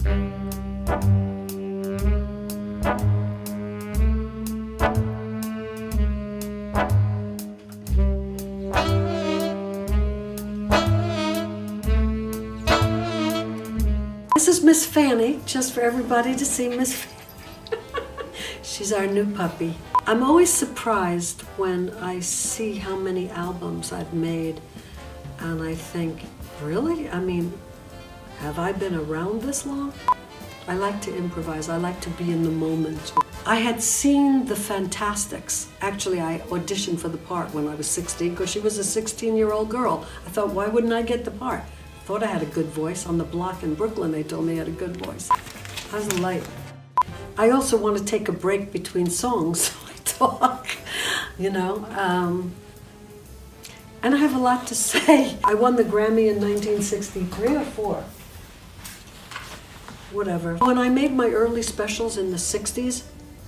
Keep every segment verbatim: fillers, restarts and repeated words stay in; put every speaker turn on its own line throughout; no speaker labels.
This is Miss Fanny, just for everybody to see Miss Fanny. She's our new puppy. I'm always surprised when I see how many albums I've made, and I think, really? I mean, have I been around this long? I like to improvise. I like to be in the moment. I had seen the Fantastics. Actually, I auditioned for the part when I was sixteen because she was a sixteen-year-old girl. I thought, why wouldn't I get the part? Thought I had a good voice. On the block in Brooklyn, they told me I had a good voice. How's the light? I also want to take a break between songs, so I talk, you know. Um, and I have a lot to say. I won the Grammy in nineteen sixty-three or four. Whatever. When I made my early specials in the sixties,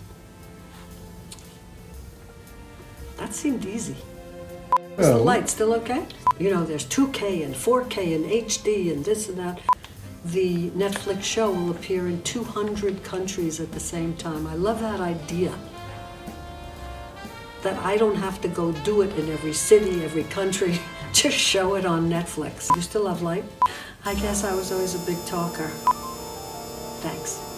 that seemed easy. Is the light still okay? You know, there's two K and four K and H D and this and that. The Netflix show will appear in two hundred countries at the same time. I love that idea. That I don't have to go do it in every city, every country. Just show it on Netflix. You still have light? I guess I was always a big talker. Thanks.